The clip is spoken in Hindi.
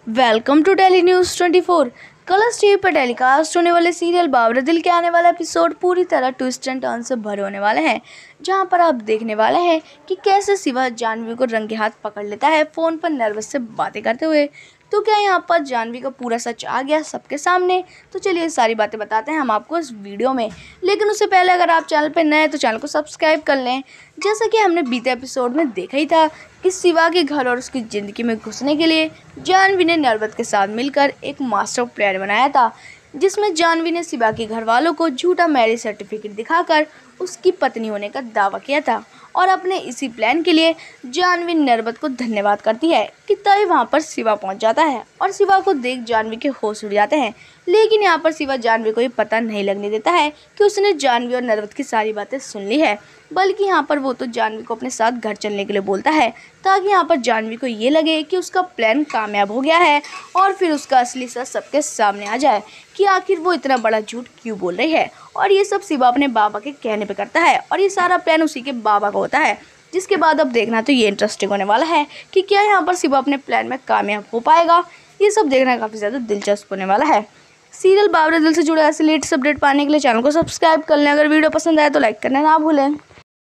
Welcome to daily news 24। Colors TV पर टेलीकास्ट होने वाले सीरियल बाबरा दिल के आने वाला एपिसोड पूरी तरह ट्विस्ट एंड टर्न से भरे होने वाले हैं, जहां पर आप देखने वाले हैं कि कैसे शिवा जानवी को रंगे हाथ पकड़ लेता है फ़ोन पर नर्वस से बातें करते हुए। तो क्या यहाँ पर जानवी का पूरा सच आ गया सबके सामने? तो चलिए सारी बातें बताते हैं हम आपको इस वीडियो में। लेकिन उससे पहले अगर आप चैनल पर नए हैं तो चैनल को सब्सक्राइब कर लें। जैसा कि हमने बीते एपिसोड में देखा ही था कि शिवा के घर और उसकी ज़िंदगी में घुसने के लिए जानवी ने नर्वत के साथ मिलकर एक मास्टर प्लान बनाया था, जिसमें जानवी ने शिवा के घर वालों को झूठा मैरिज सर्टिफिकेट दिखाकर उसकी पत्नी होने का दावा किया था। और अपने इसी प्लान के लिए जानवी नर्वत को धन्यवाद करती है कि तभी वहाँ पर शिवा पहुँच जाता है और शिवा को देख जानवी के होश उड़ जाते हैं। लेकिन यहाँ पर शिवा जानवी को ये पता नहीं लगने देता है कि उसने जानवी और नर्वत की सारी बातें सुन ली है, बल्कि यहाँ पर वो तो जानवी को अपने साथ घर चलने के लिए बोलता है, ताकि यहाँ पर जानवी को ये लगे कि उसका प्लान कामयाब हो गया है और फिर उसका असली सच सबके सामने आ जाए कि आखिर वो इतना बड़ा झूठ क्यों बोल रही है। और ये सब शिवा अपने बाबा के कहने पे करता है और ये सारा प्लान उसी के बाबा का होता है। जिसके बाद अब देखना तो ये इंटरेस्टिंग होने वाला है कि क्या यहाँ पर शिवा अपने प्लान में कामयाब हो पाएगा। ये सब देखना काफ़ी ज़्यादा दिलचस्प होने वाला है। सीरियल बाबरा दिल से जुड़े ऐसे लेटेस्ट अपडेट पाने के लिए चैनल को सब्सक्राइब कर लें। अगर वीडियो पसंद आए तो लाइक करना ना भूलें।